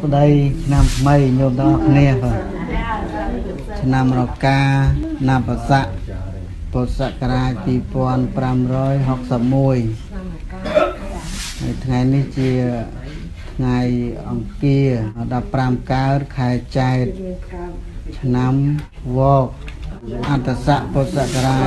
ស្ដីឆ្នាំថ្មីញោមទាំងអស់គ្នាបាទឆ្នាំរកាណាបស័កពុទ្ធសករាជ2561ហើយថ្ងៃនេះជាថ្ងៃអង្គារ15កើតខែចែកឆ្នាំវកអត្តស័កពុទ្ធសករាជ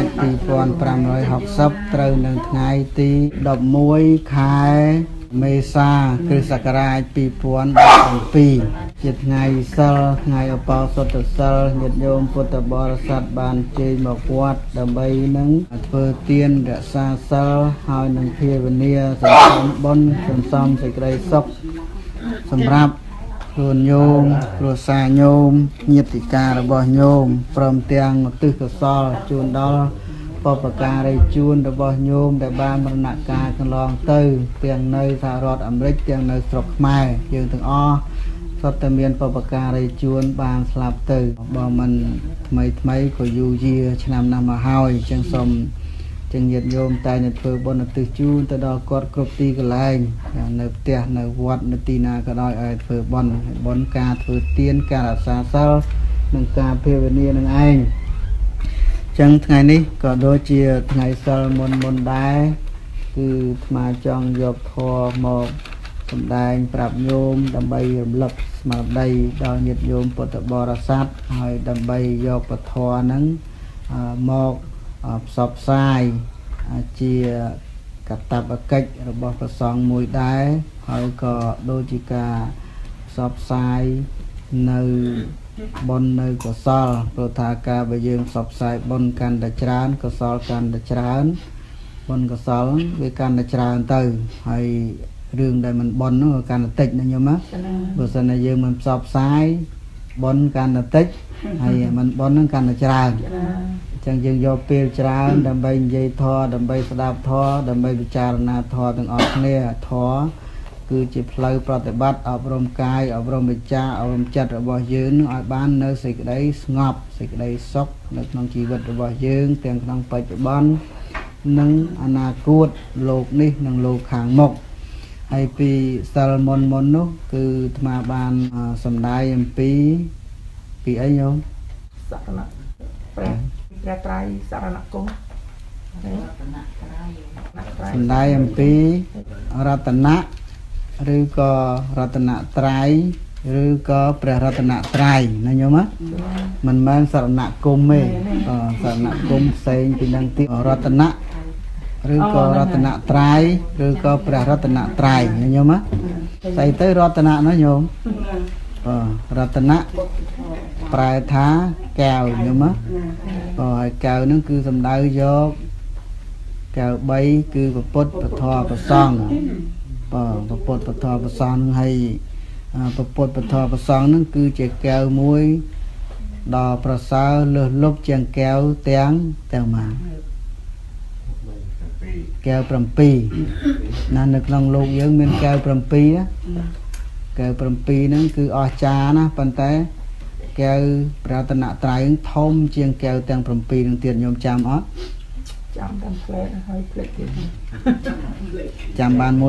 2560ត្រូវនឹងថ្ងៃទី11ខែមេសាគ្រិស្តសករាជ2017ជាថ្ងៃសិលថ្ងៃឧបោសថសិលញាតិញោមពុទ្ធបរិស័ទបានជ័យមកវត្តដើម្បីនឹងធ្វើទានរក្សាសិលហើយនឹងភាវនាសន្សំបុណ្យសន្សំសេចក្តីសុខសម្រាប់ខ្លួនញោមគ្រួសារញោមញាតិការរបស់ញោមព្រមទាំងឧទ្ទិសកុសលជូនដល់បុព្វការីជួនរបស់ញោមដែលបានមរណកាលកន្លងទៅទាំងនៅសហរដ្ឋអាមេរិកទាំងនៅស្រុកខ្មែរយើងទាំងអស់សុទ្ធតែមានបុព្វការីជួនបានស្លាប់ទៅបើមិនថ្មីក៏យូរយារឆ្នាំណាស់មកហើយចឹងសូមចឹងញាតិញោមតែនឹងធ្វើបុណ្យឧទ្ទិសជូនទៅដល់គាត់គ្រប់ទីកន្លែងនៅផ្ទះនៅវត្តនៅទីណាក៏ដោយឲ្យធ្វើបុណ្យការធ្វើទានការរក្សាសិលនិងការភាវនានឹងឯងចឹងថ្ងៃនេះក៏ដូចជាថ្ងៃសិលមុនដែរគឺអាត្មាចង់យកធម៌មកសម្ដែងប្រាប់ញោមដើម្បីរំលឹកស្មារតីដល់ញាតិញោមពុទ្ធបរិស័ទហើយដើម្បីយកពធហ្នឹងមកផ្សព្វផ្សាយជាកតបកិច្ចរបស់ព្រះសង្ឃមួយដែរហើយក៏ដូចជាការផ្សព្វផ្សាយនៅបុណ្យនៅកុសលព្រោះថាការបើយើងផ្សព្វផ្សាយបុណ្យកាន់តែច្រើនកុសលកាន់តែច្រើនបុណ្យកុសលវាកាន់តែច្រើនទៅហើយរឿងដែលមិនបុណ្យនោះកាន់តែតិចណាញោមណាបើសិនតែយើងមិនផ្សព្វផ្សាយបុណ្យកាន់តែតិចហើយមិនបុណ្យនឹងកាន់តែច្រើនអញ្ចឹងយើងយកពេលច្រើនដើម្បីនិយាយធម៌ដើម្បីស្ដាប់ធម៌ដើម្បីពិចារណាធម៌ទាំងអស់គ្នាធម៌គឺជាផ្លូវប្រតិបត្តិអប់រំកាយអប់រំវិជ្ជាអប់រំចិត្តរបស់យើងនឹងឲ្យបាននៅសេចក្តីស្ងប់សេចក្តីសុខនៅក្នុងជីវិតរបស់យើងទាំងក្នុងបច្ចុប្បន្ននិងអនាគតលោកនេះនិងលោកខាងមុខហើយពីសិលមុននោះគឺអាត្មាបានសម្ដែងអំពីអីញោមសរណព្រះត្រៃសរណគមសម្ដែងអំពីរតនៈឬក៏រតនត្រ័យឬក៏ព្រះរតនត្រ័យណាញោមមិនមែនសរណគមទេសរណគមផ្សេងពីនឹងទីរតនៈឬក៏រតនត្រ័យឬក៏ព្រះរតនត្រ័យណាញោមស្អីទៅរតនៈណាញោមរតនៈប្រែថាកែវញោមហើយកែវនឹងគឺសំដៅយកកែវ3គឺពុទ្ធពធប្រសង្ឃពុទ្ធពធប្រសង្ឃហើយពុទ្ធពធប្រសង្ឃនឹងគឺជាកែវមួយដ៏ប្រសើរលើសលប់ជាងកែវទាំងម៉ាកែវ7ណានៅក្នុងលោកយើងមានកែវ7ណាកែវ7ហ្នឹងគឺអស្ចារ្យណាប៉ុន្តែកែវប្រតនត្រ័យធំជាងកែវទាំង7នឹងទៀតញោមចាំអត់ចាំតាមផ្លែហើយផ្លេចទៀតចាំបាន1 2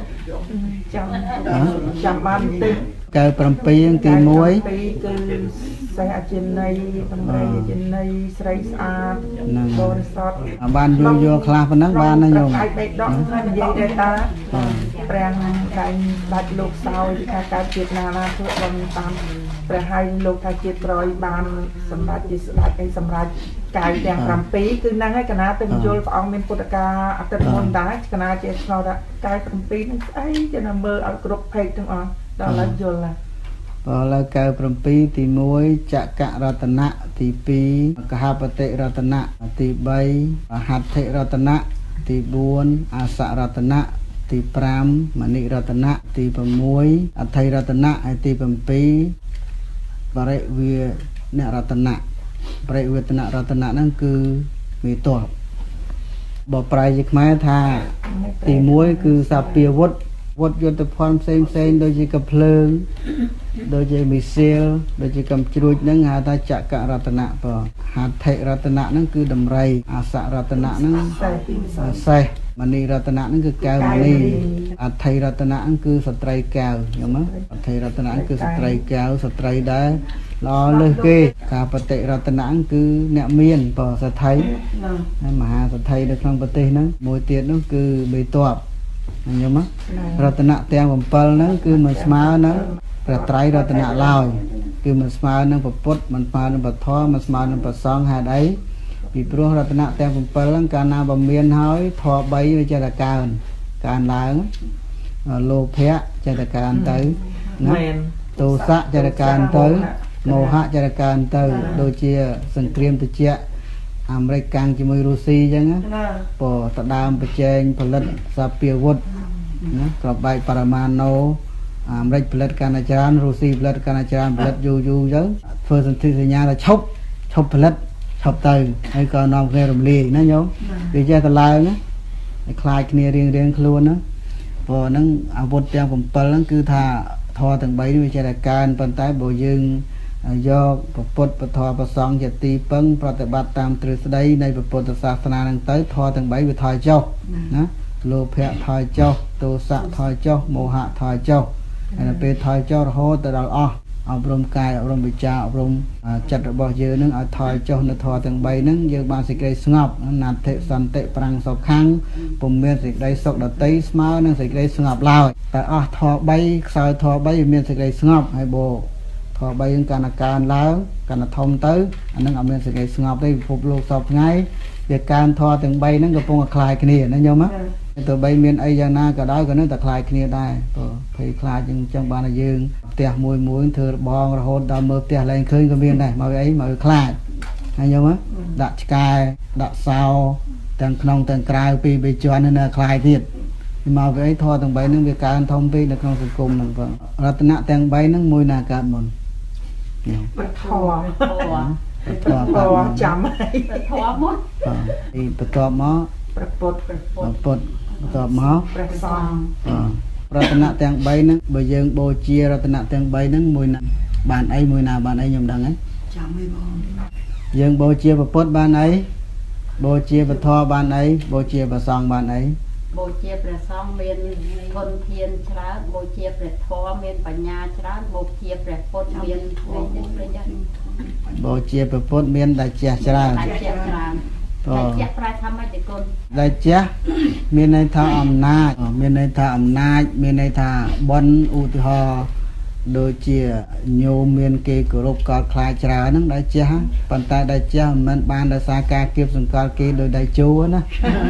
ចាំបានតិចកែវ7ទី1 គឺសេះអចិន័យតម្រៃអចិន័យស្រីស្អាតបរិសុទ្ធបានយល់ខ្លះប៉ុណ្ណឹងបានណាញោមឯបេដកនិយាយដែរតាព្រះតែដាច់លោកសោយពីថាកើតជាតិណាធ្វើបំតាមព្រះហើយលោកថាជាតិក្រោយបានសម្រាប់ជាស្ដេចឯសម្រាប់កាយទាំង7គឺហ្នឹងហើយកណាទៅយល់ព្រះអង្គមានពុទ្ធកាអតិថិមុនដែរកណាជាឆ្លោតកាយ7ហ្នឹងស្អីចេះតែមើលឲ្យគ្រប់ភេទទាំងអស់ដល់ឡើយយល់ណាឥឡូវកែវ7ទី1ចក្ររតនៈទី2កហបតិរតនៈទី3អហត្ថិរតនៈទី4អសរតនៈទី5មនិរតនៈទី6អថិរតនៈហើយទី7បរិវានរតនៈបរិវេតនរតនៈហ្នឹងគឺមេតបបើប្រែជាខ្មែរថាទី1គឺសាពាវុធយុទ្ធភ័ណ្ឌផ្សេងដូចជាកភ្លើង đôi chơi mì xìl đôi chơi cầm chuột nâng hà ta chạ cả rát nạ bò hạt thệ rát nạ nâng cứ đầm rầy xạ rát nạ nâng xe mani rát nạ nâng cứ cao mani thầy rát nạ nâng cứ sạch trai cao hiểu không thầy rát nạ nâng cứ sạch trai cao sạch trai đá lo lơ kê cả bát tệ rát nạ nâng cứ nẹ miên bò sạch thấy mà hà sạch thấy được không bát tê nâng mùi tiết nâng cứ bê toạp hiểu không rát nạ tèng bầm pal nâng cứ mà smá nângประไตรรัตนะลอยคือมันสมาร์นประพุทธมันสมาร์นประทอมันสมาร์นประสองหาได้ปีพระรัตนะแต่ผมเปิลการนาบำเพ็ญหอยทอใบวิจารการล้างโลภะจารการเตยนะโตสะจารการเตยโมหะจารการเตยโดยเชี่ยสังเกตตัวเชี่ยอเมริกันจิมวยรูซีจังนะปอตะดามไปเจงผลิตซาเปียวุฒนะกลับไปปรมาณูอเมริกผลิตการอาจารย์รูซีผลิตการอาจารย์ผลิตยูเยอะเฟิร์สสันติสัญญาเราชบผลิตชบเตยให้ก่อนนอนเกลือรำลีนะโยมดีใจตะลายนะคลายเนียเรียงคล้วนนะพอนั่งอาวุธเตรียมผมเปิลนั่นคือท่าทอถึงใบวิจัยการปันท้ายโบยึงยกประปุตประทอประสองจะตีปังปฏิบัติตามตรึกได้ในประปุตศาสนานั่งเตยทอถึงใบวิทอยเจ้านะโลภะทอยเจ้าโตสะทอยเจ้าโมหะทอยเจ้าอันนั้นเป็นทอยเจ้าโหแต่เราอบรมกายอบรมวิจารอบรมจัดระบบเยอะนึงเอาทอยเจ้าในทอถึงใบนึงเยอะบางสิ่งใดสงบนัดเทสันเตปรังสองครั้งปุ่มเมียนสิ่งใดสกดตีสมาร์นั่งสิ่งใดสงบลาวแต่ทอใบสายทอใบเมียนสิ่งใดสงบให้โบทอใบยังการอาการแล้วการทอมเตออันนั้นเอาเมียนสิ่งใดสงบได้พบโลกสอบไงเดี๋ยวการทอถึงใบนั่งกับปงคลายគ្នាนั่นยอมไหมตัวใบเมียนไอยานาก็ได้ก็นั่นแต่คลายគ្នាได้ตัวเพยคลายจึงจังบานยืงเตะมวยเธอบองระหดดาวมือเตะแรงขึ้นก็เมียนได้มาไอ้มาคลายนั่นยอมไหมดัชกายดัชเสาต่างขนมต่างกลายปีไปจวนนั่นคลายทิศมาไอ้ทอต่างใบนั่งเป็นการทอมปีในขนมสุกุมนั่นก็รัตนะต่างใบนั่งมวยนาการหมดทอจำให้ทอหมดประกอบหม้อประปุตประกอบหม้อประซองรัตนะแต่งใบนั้นใบยังโบเชียรัตนะแต่งใบนั้นมวยนาบานไอ้มวยนาบานไอ้ยมดังไอ้จำไม่บอกยังโบเชียประปุตบานไอ้โบเชียประทอบานไอ้โบเชียประซองบานไอ้โบเชียประซองเมียนทนเทียนชราโบเชียประทอเมียนปัญญาชราโบเชียประปุตเมียนโบเชียประปุตเมียนได้เชียชราได้เชียปลายทำมาจากคนได้เจ้ามีในท่าอำนาจมีในท่าอำนาจมีในท่าบนอุทหรโดยเชี่ยโยมเมียนเกกรุบกอดคลายชรานั่งได้เจ้าปัญตาได้เจ้ามันบานได้สาการเก็บสังกัดเกโดยได้จูนะ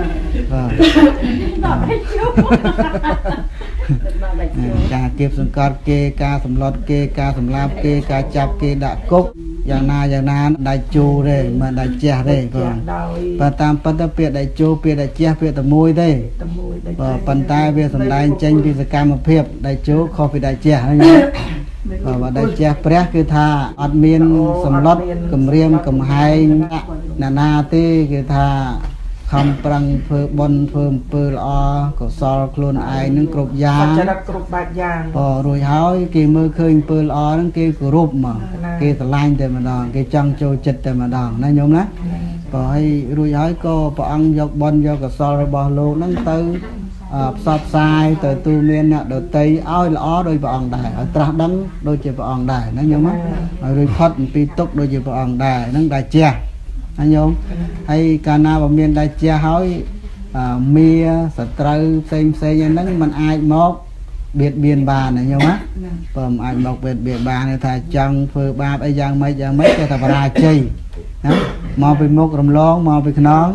การเก็บสังกัดเกการสำรวจเกการสำราบเกการจับเกดะกุกอย่างนาได้จูเลยมันได้เจ้าเลยก่อนปตามปัตตเปียได้จูเปียได้เจ้าเปียตะมวยได้ปัญตาเปียสำได้เจงพิสการมาเพียบได้จูขอไปได้เจ้าว่าได้เจ้าเปรี้ยคือท่าอัดเมียนสำรวจกำเรียมกำไฮนาตีคือท่าคำปรังเพื่อบนเพิ่มเปิลก็ซอลคลุนไอนึงกรุบยางจะรับกรุบบาดยางพอรวยหายกี่มือเคยเปิลนั่งกี่กรุบมากี่ตะไลน์แต่มาดองกี่จังโจจิตแต่มาดองนั่นยมนะพอให้รวยหายก็พออังยกบอลยกกับซอลบอลโลนั่งตื้อสอบทรายแต่ตูเมียนเนี่ยโดยตีอ้อยล้อโดยพระองค์ได้ตรัสดังโดยเจ้าพระองค์ได้นั่นยมนะรวยพัดปีตุกโดยเจ้าพระองค์ได้นั่งได้เจ้าanh nhung hay cả na vào miền đại chia hỏi mía sợi trâu xem như nắng mình ai móc biệt biên bà này nhung á còn ai móc biệt bà này thà chân phơi ba bây giờ mấy cái thà bà chi mò bị móc rầm lon mò bị nón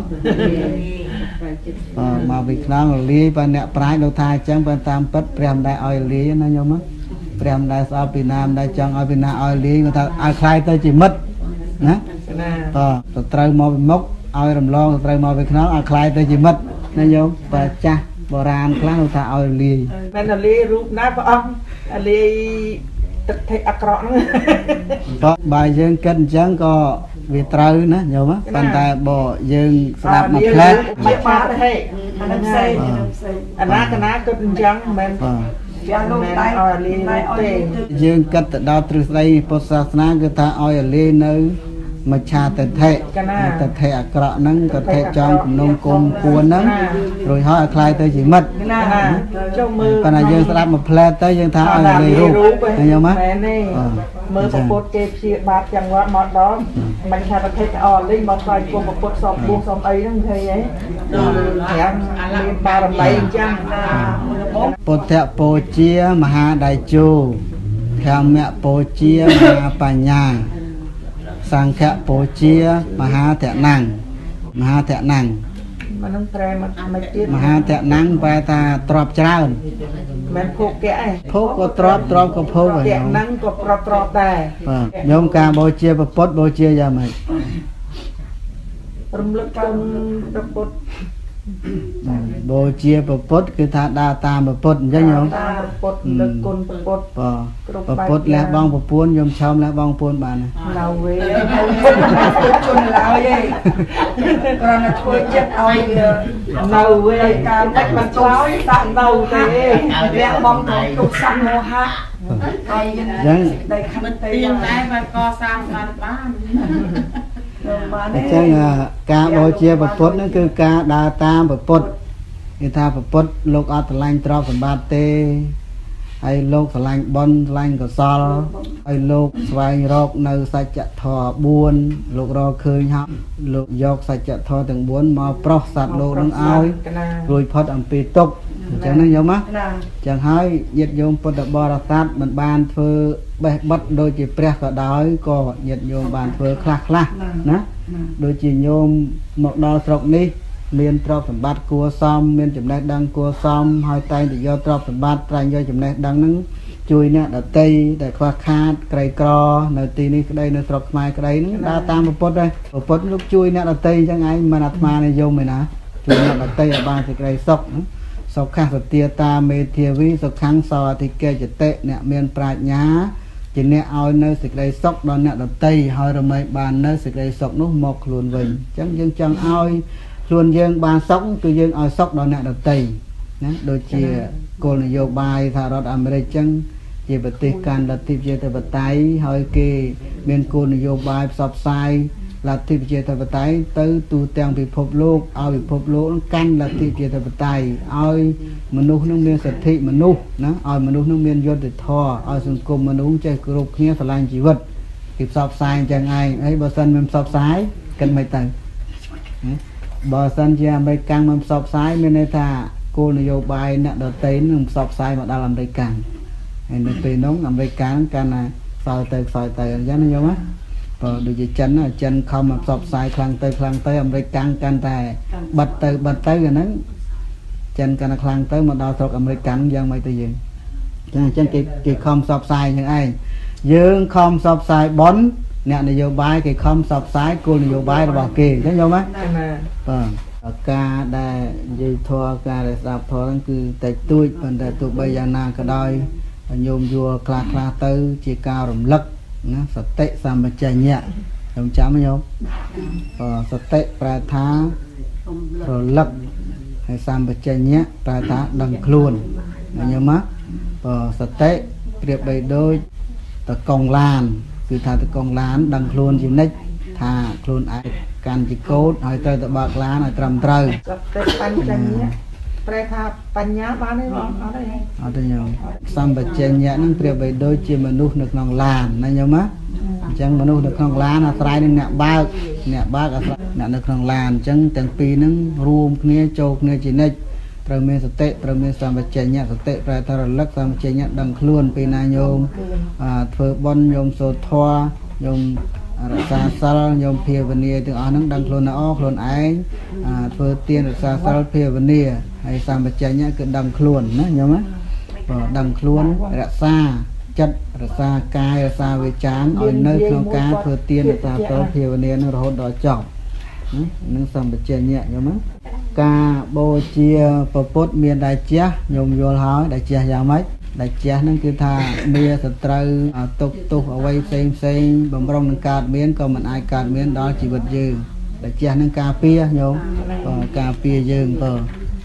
mò bị nón li và nẹt trái đầu thai chân bên tam pet prem đại oi li nó nhung á prem đại sao Việt Nam đại chân oi Việt Nam oi li người ta ai khai tới chỉ mất nè trời mò mốc ao rầm lon trời mò về nó khai tới chỉ mất nó vô và cha bò ran kháng ta ao lì nên là lì rụp nát vào ông lì tật thấy ác rõ đó bài dương kinh chán có vì trời nữa nhiều má bàn tay bò dương đạp một khác mấy ba đây anh em xây anh ná cái ná cất chán men ចាលោកតែអរលីទេយើងគិតទៅដល់ទ្រឹស្ដីពុទ្ធសាសនាគឺថាឲ្យលេនៅមច្ឆាទិដ្ឋិទិដ្ឋិអាក្រក់ហ្នឹងទិដ្ឋិចង់គំនុំគុំគួនហ្នឹងរួចហើយឲ្យคล้ายទៅជាមិត្តចុះមើលប៉ុន្តែយើងស្ដាប់មួយផ្លែទៅយើងថាឲ្យលេរូបឃើញ吗មែនទេមើលប្រពុតគេព្យាបាទចឹងមកដល់មិនថាប្រភេទអលីមកស្វែងគុំប្រពុតសំបួងសំអីហ្នឹងឃើញហ៎ប្រាំមានបារមីអញ្ចឹងពុទ្ធពូជាមហាដៃជោធម្មពូជាមហាបញ្ញាសង្ឃពូជាមហាធនំមហាធនំมันនឹងប្រែមកទៀតមហាធនំបែរថាទ្របច្រើនមិនភោគកែភោគក៏ទ្របក៏ភោគហើយហ្នឹងក៏ទ្របដែរបាទញោមការបូជាព្រះពុទ្ធបូជាយ៉ាងម៉េចរំលឹកគុណព្រះពុទ្ធបូជាព្រះពុទ្ធគឺថាដើរតាមព្រះពុទ្ធអញ្ចឹងញោមតាមព្រះពុទ្ធលើកគុណព្រះពុទ្ធព្រះពុទ្ធលះបងប្រពន្ធញោមឆោមលះបងប្រពន្ធបាននៅវេជន់ឡើយឯងគ្រាន់តែធ្វើចិត្តឲ្យនៅវេការមិនមិនឆ្លើយដាក់នៅទេលះបងទៅទុកសាំមោហៈហើយអញ្ចឹងតែខិតតែតែបានកសាងបានអញ្ចឹងការបូជាព្រះពុទ្ធហ្នឹងគឺការដើរតាមព្រះពុទ្ធគេថាព្រះពុទ្ធលោកអត់ស្រឡាញ់ទ្រព្យសម្បត្តិទេហើយលោកស្រឡាញ់បុណ្យស្រឡាញ់កុសលហើយលោកស្វែងរកនៅសច្ចធម៌4លោករកឃើញហើយលោកយកសច្ចធម៌ទាំង4មកប្រោះសត្វលោកនឹងឲ្យរួចផុតអំពីទុក្ខអញ្ចឹងហ្នឹងយល់មកអញ្ចឹងហើយញាតិញោមពុទ្ធបរិស័ទមិនបានធ្វើបេះបិទដូចជាព្រះក៏ដោយក៏ញាតិញោមបានធ្វើខ្លះណាដូចជាញោមមកដល់ស្រុកនេះមានទ្រព្យសម្បត្តិគួរសមមានចំណេះដឹងគួរសមហើយតែងតែយកទ្រព្យសម្បត្តិតែងយកចំណេះដឹងហ្នឹងជួយអ្នកដទៃដែលខ្វះខាតក្រីក្រនៅទីនេះក្តីនៅស្រុកខ្មែរក្តីហ្នឹងដើរតាមពុទ្ធដែរពុទ្ធលោកជួយអ្នកដទៃអញ្ចឹងឯងមិនអាត្មានិយមឯណាជួយអ្នកដទៃឲ្យបានសេចក្តីសុខសុខសទាតាមេធាវីសុខੰសោអធិកេចតិអ្នកមានប្រាជ្ញាជាអ្នកឲ្យនៅសេចក្តីសុខដល់អ្នកដទៃហើយរមែងបាននៅសេចក្តីសុខនោះមកខ្លួនវិញអញ្ចឹងយើងចង់ឲ្យខ្លួនយើងបានសុខគឺយើងឲ្យសុខដល់អ្នកដទៃណាដូចជាគោលនយោបាយសហរដ្ឋអាមេរិកអញ្ចឹងជាប្រទេសកាន់លទ្ធិប្រជាធិបតេយ្យហើយគេមានគោលនយោបាយផ្សព្វផ្សាយលទ្ធិប្រជាធិបតេយ្យទៅទូទាំងពិភពលោកឲ្យពិភពលោកកាន់លទ្ធិប្រជាធិបតេយ្យឲ្យមនុស្សនឹងមានសិទ្ធិមនុស្សណាឲ្យមនុស្សនឹងមានយុត្តិធម៌ឲ្យសង្គមមនុស្សចេះគោរពគ្នាស្រឡាញ់ជីវិតគេផ្សព្វផ្សាយអញ្ចឹងឯងហើយបើសិនមិនផ្សព្វផ្សាយគិតមិនទៅបើសិនជាអាមេរិកមិនផ្សព្វផ្សាយមានន័យថាគោលនយោបាយអ្នកដទៃនឹងផ្សព្វផ្សាយមកដល់អាមេរិកហើយនៅពេលនោះអាមេរិកកាន់តែខ្សោយទៅអញ្ចឹងណាយល់ទេបើដូចជាចិនខំមកផ្សព្វផ្សាយខ្លាំងទៅអាមេរិកកាន់តែបិទទៅអាហ្នឹងចិនកាន់តែខ្លាំងទៅមកដល់ស្រុកអាមេរិកកាន់យ៉ាងម៉េចទៅយើងអញ្ចឹងគេខំផ្សព្វផ្សាយយ៉ាងឯងយើងខំផ្សព្វផ្សាយបនអ្នកនយោបាយគេខំផ្សព្វផ្សាយគោលនយោបាយរបស់គេអញ្ចឹងយល់ទេបាទការដែលនិយាយធម៌ការដែលស្ដាប់ធម៌ហ្នឹងគឺតិចតួចប៉ុន្តែទោះបីយ៉ាងណាក៏ដោយញោមយល់ខ្លះទៅជាការរំលឹកណាសតិសម្បជញ្ញៈខ្ញុំចាំញោមសតិប្រែថារលឹកហើយសម្បជញ្ញៈប្រែថាដឹងខ្លួនញោមមកសតិប្រៀបបីដូចតកង់ឡានគឺថាតកង់ឡានដឹងខ្លួនជានិច្ចថាខ្លួនឯងកាន់ជាកោតហើយត្រូវទៅបើកឡានឲ្យត្រឹមត្រូវសតិបញ្ញៈប្រែថាបញ្ញាបានទេបងអត់ទេញោមសម្បជញ្ញៈនឹងប្រៀបបីដូចជាមនុស្សនៅក្នុងឡានណាញោមណាអញ្ចឹងមនុស្សនៅក្នុងឡានអាស្រ័យនឹងអ្នកបើកអាស្រ័យអ្នកនៅក្នុងឡានអញ្ចឹងទាំងពីរហ្នឹងរួមគ្នាចូលគ្នាជានិច្ចត្រូវមានសតិត្រូវមានសម្បជញ្ញៈសតិប្រែថារលឹកសម្បជញ្ញៈដឹងខ្លួនពេលណាញោមធ្វើបុណ្យញោមសូត្រធម៌ញោមរក្សាសិលញោមភាវនាទាំងអស់ហ្នឹងដឹងខ្លួនល្អខ្លួនឯងធ្វើទានរក្សាសិលភាវនាហើយសម្បជញ្ញៈគឺដឹងខ្លួនណាញោមណាដឹងខ្លួនរក្សាចិត្តរក្សាកាយរក្សាវាចាឲ្យនៅក្នុងការធ្វើទានរក្សាសិលភាវនានឹងរហូតដល់ចប់នឹងសម្បជញ្ញៈញោមណាការបូជាព្រះពុទ្ធមានតែជះញោមយល់ហើយតែជះយ៉ាងម៉េចដែលជះហ្នឹងគឺថាមានសត្រូវទុកទោសអ្វីផ្សេងបំរុងនឹងកើតមានក៏មិនអាចកើតមានដល់ជីវិតយើងដែលជះហ្នឹងការពារញោមការពារយើង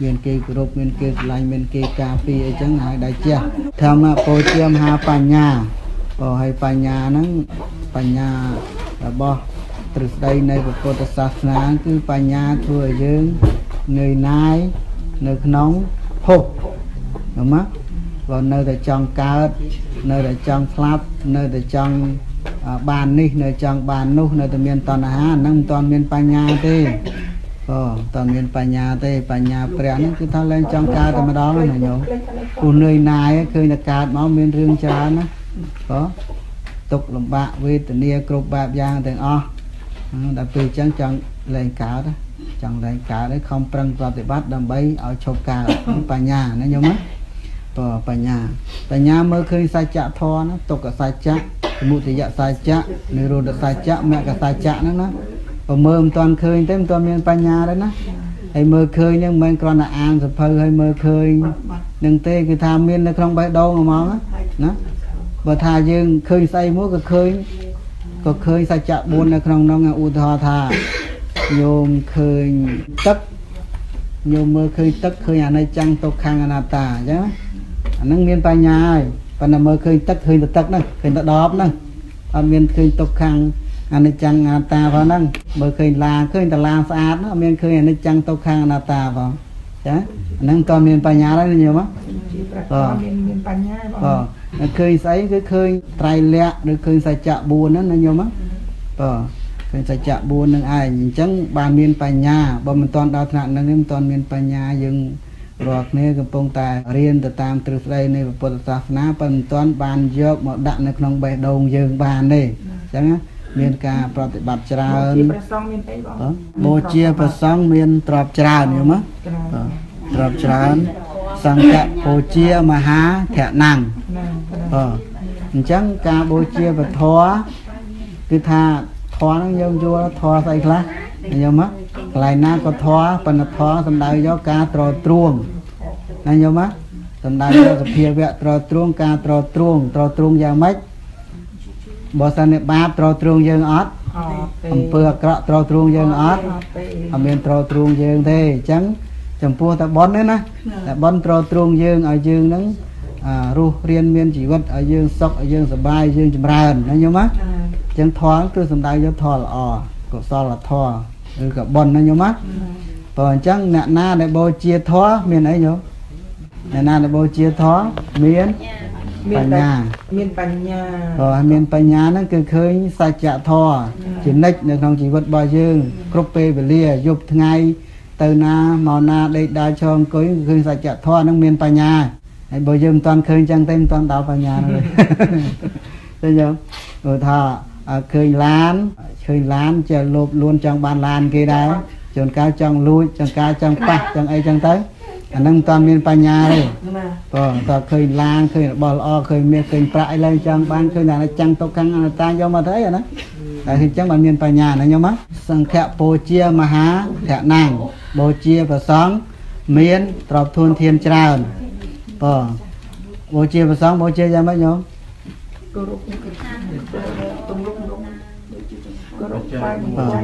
មានគេគោរពមានគេស្រឡាញ់មានគេការពារអីចឹងហើយដែរចេះធម្មពោជាមហាបញ្ញាក៏ឲ្យបញ្ញាហ្នឹងបញ្ញារបស់ទ្រឹស្ដីនៃពុទ្ធសាសនាគឺបញ្ញាធ្វើឲ្យយើងនឿយណាយនៅក្នុងភពហ្នឹងមកបើនៅតែចង់កើតនៅតែចង់ស្លាប់នៅតែចង់បាននេះនៅចង់បាននោះនៅតែមានតណ្ហាហ្នឹងមិនទាន់មានបញ្ញាទេតើមានបញ្ញាទេបញ្ញាព្រះហ្នឹងគឺថាឡើងចង់កើតតែម្ដងណាញោមគូនឿយណាយឃើញតែកើតមកមានរឿងច្រើនណាទុកលំបាកវេទនាគ្រប់បែបយ៉ាងទាំងអស់ដល់ពេលអញ្ចឹងចង់លែងកើតចង់លែងកើតហើយខំប្រឹងប្រតិបត្តិដើម្បីឲ្យឈប់កើតបញ្ញាណាញោមណាបញ្ញាមើលឃើញសច្ចធម៌ណាទុក្ខសច្ចៈសមុទយសច្ចៈនិរោធសច្ចៈមគ្គសច្ចៈហ្នឹងណាបើមើលមិនទាន់ឃើញទេមិនទាន់មានបញ្ញាទេណាហើយមើលឃើញហ្នឹងមិនមែនគ្រាន់តែអានសភៅហើយមើលឃើញនឹងទេគឺថាមាននៅក្នុងបេះដូងហ្មងណាបើថាយើងឃើញស្អីមួយក៏ឃើញសច្ចៈ4នៅក្នុងនោះឧទាហរណ៍ថាញោមឃើញទឹកញោមមើលឃើញទឹកឃើញអនិច្ចំទុក្ខំអនត្តាអញ្ចឹងអាហ្នឹងមានបញ្ញាហើយប៉ុន្តែមើលឃើញទឹកឃើញតែទឹកហ្នឹងឃើញតែដបហ្នឹងអត់មានឃើញទុក្ខំអនិច្ចំអនត្តាផងហ្នឹងមើលឃើញឡាឃើញតែឡាស្អាតអត់មានឃើញអនិច្ចំទុក្ខំអនត្តាផងចាអាហ្នឹងក៏មានបញ្ញាដែរញោមមានបញ្ញាបងឃើញស្អីគឺឃើញត្រៃលក្ខឬឃើញសច្ចៈ4ហ្នឹងណាញោមឃើញសច្ចៈ4ហ្នឹងឯងអញ្ចឹងបានមានបញ្ញាបើមិនទាន់ដល់ថ្នាក់ហ្នឹងមិនទាន់មានបញ្ញាយើងរាល់គ្នាកំពុងតែរៀនទៅតាមទ្រឹស្ដីនៃពុទ្ធសាសនាប៉ុន្តែមិនទាន់បានយកមកដាក់នៅក្នុងបេះដូងយើងបានទេអញ្ចឹងមានការប្រតិបត្តិច្រើនព្រះសង្ឃមានអីបងបូជាព្រះសង្ឃមានទ្រព្យច្រើនយល់មកទ្រព្យច្រើនសង្ឃបូជាមហាធនំអញ្ចឹងការបូជាពធគឺថាធម៌ហ្នឹងយើងយល់ធម៌ស្អីខ្លះញោមមកកន្លែងណាក៏ធម៌ប៉ុន្តែធម៌សំដៅយកការត្រទ្រួងណាញោមមកសំដៅយកសភាវៈត្រទ្រួងការត្រទ្រួងយ៉ាងម៉េចបើសិនជាបាបត្រទ្រួងយើងអត់អំពើអាក្រក់ត្រទ្រួងយើងអត់អត់មានត្រទ្រួងយើងទេអញ្ចឹងចំពោះតែប៉ុនទេណាតែប៉ុនត្រទ្រួងយើងឲ្យយើងហ្នឹងរស់រៀនមានជីវិតឲ្យយើងសុខឲ្យយើងសុបាយយើងចម្រើនណាញោមណាអញ្ចឹងធម៌គឺសំដៅយកធម៌ល្អកុសលធម៌ឬក៏បុណ្យណាញោមណាបើអញ្ចឹងអ្នកណាដែលបូជាធម៌មានអីញោមអ្នកណាដែលបូជាធម៌មានបញ្ញាមានបញ្ញាមានបញ្ញាហ្នឹងគឺឃើញសច្ចធម៌ជានិច្ចនៅក្នុងជីវិតរបស់យើងគ្រប់ពេលវេលាយប់ថ្ងៃទៅណាមកណាដេកដើរឈរអង្គុយឃើញសច្ចធម៌ហ្នឹងមានបញ្ញាហើយបើយើងមិនទាន់ឃើញចឹងទេមិនទាន់ដល់បញ្ញាទេឃើញទេព្រោះថាឃើញឡានចេះលោភលួនចង់បានឡានគេដែរជួនកាលចង់លួចជួនកាលចង់ប៉ះចង់អីចឹងទៅអាហ្នឹងមិនទាន់មានបញ្ញាទេតើឃើញឡានឃើញរបស់ល្អឃើញមាសឃើញប្រាក់អីឡើងចង់បានឃើញតែចាំងទុកខាងអនត្តាយកមកទៅអីអាហ្នឹងតែឃើញចឹងបានមានបញ្ញាណាញោមណាសង្ឃៈបូជាមហាធនំបូជាព្រះសង្ឃមានទ្រព្យធនធានច្រើនបូជាព្រះសង្ឃបូជាយ៉ាងម៉េចញោមគោរពទំនុកគោរពបាយ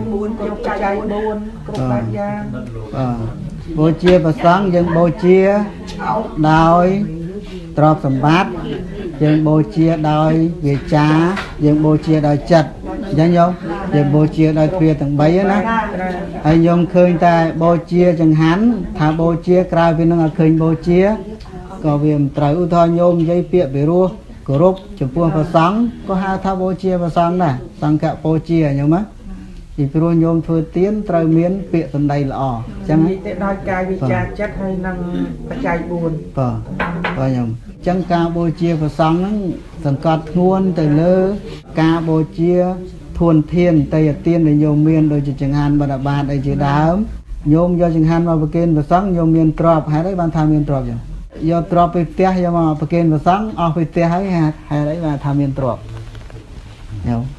4គ្រប់ចៃ4គ្រប់បែបយ៉ាងបូជាព្រះសង្ឃយើងបូជាដោយទ្រព្យសម្បត្តិយើងបូជាដោយវាចាយើងបូជាដោយចិត្តអញ្ចឹងញោមយើងបូជាដោយទ្វាទាំង3ណាហើយញោមឃើញតែបូជាចង្ហាន់ថាបូជាក្រៅពីនឹងឲ្យឃើញបូជាក៏វាមិនត្រូវឧទាហរណ៍ញោមនិយាយពាក្យពីរោះគោរពចំពោះព្រះសង្ឃក៏ហៅថាបូជាព្រះសង្ឃដែរសង្ឃបូជាញោមណាពីព្រោះញោមធ្វើទានត្រូវមានពាក្យសម្ដីល្អអញ្ចឹងទៅដោយកាយវិចារចិត្តហើយនឹងបច្ច័យ4បាទញោមអញ្ចឹងការបូជាព្រះសង្ឃហ្នឹងសង្កត់ធ្ងន់ទៅលើការបូជាធនធានតេយ្យទានដែលញោមមានដូចជាចង្ហាន់បដិបាតអីជាដើមញោមយកចង្ហាន់មកប្រគេនព្រះសង្ឃញោមមានទ្រព្យហេតុអីបានថាមានទ្រព្យចឹងយកទ្រព្យពីផ្ទះយកមកប្រគេនព្រះសង្ឃអស់ពីផ្ទះហើយហេតុអីបានថាមានទ្រព្យញោម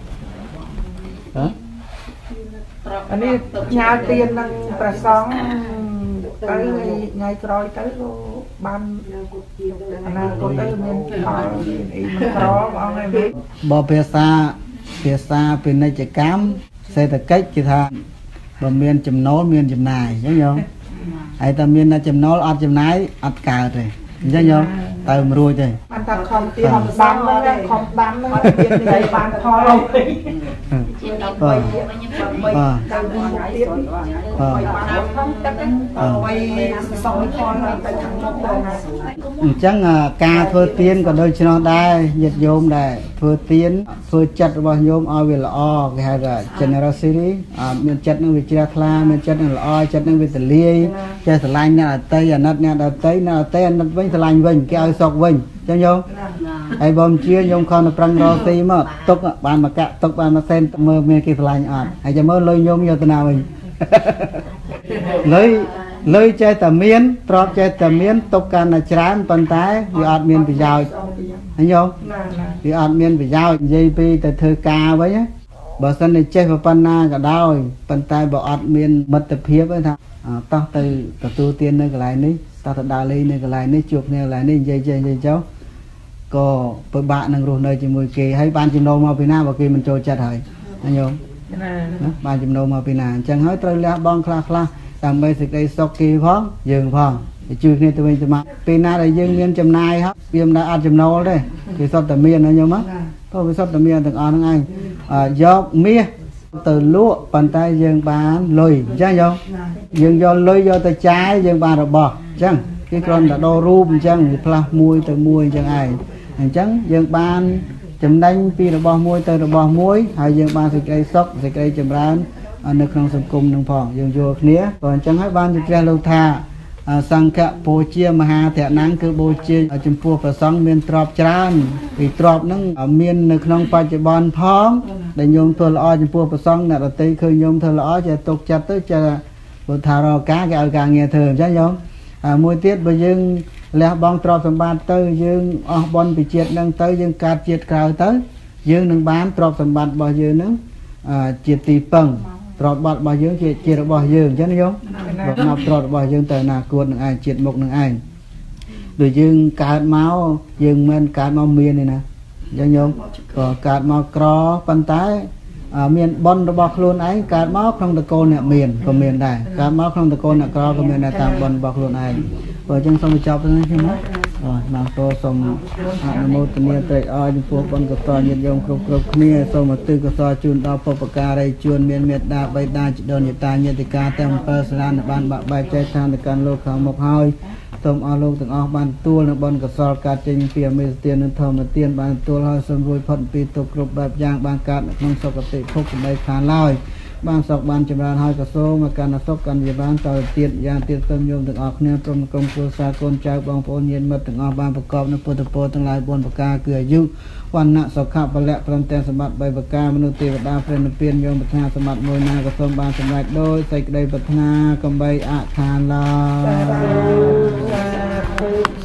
អានេះញ៉ាទៀននឹងព្រះសង្ឃទៅថ្ងៃក្រោយទៅក៏បានអនាគតទៅមានផលអីមិនក្របងអង្គឯងបើភាសាពាណិជ្ជកម្មសេដ្ឋកិច្ចគេថាបើមានចំណូលមានចំណាយអញ្ចឹងញោមហើយតែមានចំណូលអត់ចំណាយអត់កើតទេអញ្ចឹងយោទៅមិនរួចទេបានថាខំទៀតខំដាំហ្នឹងខំដាំហ្នឹងមានតែបានផលវិញជានេះបីវិញបីទៅទៀតបានខំទឹកហ្នឹងសំផលទៅខាងមុខដែរអញ្ចឹងការធ្វើទានក៏ដូចឆ្នោះដែរញាតិញោមដែរធ្វើទានធ្វើចិត្តរបស់ញោមឲ្យវាល្អគេហៅថា generosity មានចិត្តនឹងវាជ្រះថ្លាមានចិត្តនឹងល្អចិត្តនឹងវាទលាយចេះស្រឡាញ់អ្នកដទៃអាណិតអ្នកដទៃអ្នកដទៃអាណិតវិញស្រឡាញ់វិញគេឲ្យសុខវិញអញ្ចឹងញោមហើយបើមិនជាញោមខំទៅប្រឹងរកទីមកទុកបានមកកាក់ទុកបានមកសេនមើលមានគេស្រឡាញ់អត់ហើយចាំមើលលុយញោមយកទៅណាវិញលុយចេះតែមានទ្រព្យចេះតែមានទុកកាន់តែច្រើនប៉ុន្តែវាអត់មានប្រយោជន៍ហើយញោមវាអត់មានប្រយោជន៍និយាយពីទៅធ្វើការវិញបើសិនតែចេះប៉ុណ្ណាក៏ដោយប៉ុន្តែបើអត់មានមិត្តភាពទេថាតោះទៅទទួលទាននៅកន្លែងនេះតោះទៅដើរលេងនៅកន្លែងនេះជួបគ្នាកន្លែងនេះនិយាយចេះនិយាយចុះក៏ពិបាកនឹងរស់នៅជាមួយគេហើយបានចំណូលមកពីណាបើគេមិនចូលចិត្តហើយណាញោមបានចំណូលមកពីណាអញ្ចឹងហើយត្រូវលះបង់ខ្លះដើម្បីសេចក្តីសុខគេផងយើងផងជួយគ្នាទៅវិញទៅមកពេលណាដែលយើងមានចំណាយហើយវាមិនដែលអត់ចំណូលទេគេសុទ្ធតែមានណាញោមព្រោះវាសុទ្ធតែមានទាំងអស់ហ្នឹងឯងយកមាសទៅលក់ប៉ុន្តែយើងបានលុយអញ្ចឹងយើងយកលុយយកទៅចាយយើងបានរបស់អញ្ចឹងគេគ្រាន់តែដូររូបអញ្ចឹងវាផ្លាស់មួយទៅមួយអញ្ចឹងឯងអញ្ចឹងយើងបានចំណេញពីរបស់មួយទៅរបស់មួយហើយយើងបានសេចក្តីសុខសេចក្តីចម្រើននៅក្នុងសង្គមនឹងផងយើងយល់គ្នាក៏អញ្ចឹងហើយបានជាព្រះលោកថាសង្ឃបូជាមហាធនៈគឺបូជាចំពោះព្រះសង្ឃមានទ្រព្យច្រើនពីទ្រព្យហ្នឹងមាននៅក្នុងបច្ចុប្បន្នផងដែលញោមធ្វើល្អចំពោះព្រះសង្ឃអ្នកដទៃឃើញញោមធ្វើល្អចេះទុកចិត្តទៅចេះពុទ្ធរកាគេឲ្យការងារធ្វើអញ្ចឹងញោមមួយទៀតបើយើងលះបង់ទ្រព្យសម្បត្តិទៅយើងអស់បុណ្យពីជាតិហ្នឹងទៅយើងកើតជាតិក្រោយទៅយើងនឹងបានទ្រព្យសម្បត្តិរបស់យើងហ្នឹងជាទីពឹងទ្រព្យសម្បត្តិរបស់យើងជារបស់យើងអញ្ចឹងណាញោមបើមកទ្រព្យរបស់យើងទៅអនាគតនឹងឯងជាតិមុខនឹងឯងដូចយើងកើតមកយើងមិនកើតមកមានទេណាអញ្ចឹងញោមក៏កើតមកក្រប៉ុន្តែមានបុណ្យរបស់ខ្លួនឯងកើតមកក្នុងតកូលអ្នកមានក៏មានដែរកើតមកក្នុងតកូលអ្នកក្រក៏មានដែរតាមបុណ្យរបស់ខ្លួនឯងព្រោះអញ្ចឹងសូមបញ្ចប់ទៅនេះខ្ញុំមកតោសូមអនុមោទនាត្រេកអរចំពោះបុណ្យកុសលញាតិញោមគ្រប់គ្នាសូមឧទ្ទិសកុសលជូនដល់បុព្វការីជួនមានមេត្តាបិតាជីដូនញាតាញាតិកាទាំង7សាលាបានបាក់បែកចែកឋានទៅកាន់លោកខាងមុខហើយសូមអស់លោកទាំងអស់បានទទួលនៅបុណ្យកុសលកើតចេញពីអមេសទាននិងធម្មទានបានទទួលហើយសូមរួចផុតពីទុក្ខគ្រប់បែបយ៉ាងបានកើតនៅក្នុងសុគតិភពសម្ដីខានឡើយបានសុខបានចម្រើនហើយក៏សូមមកកាន់សុខកាន់វិបានតទៅទៀតយ៉ាងទៀតសូមញោមទាំងអស់គ្នាព្រមក្រុមគ្រួសារកូនចៅបងប្អូនញាតិមិត្តទាំងអស់បានប្រកបនៅពុទ្ធពរទាំងឡាយ4ប្រការគឺអាយុវណ្ណៈសុខៈពលៈព្រមទាំងសម្បត្តិ3ប្រការមនុស្សទេវតាព្រះនិព្វានញោមប្រាថ្នាសម្បត្តិមួយណាក៏សូមបានសម្រេចដោយសេចក្តីប្រាថ្នាកំបីអខានឡើយ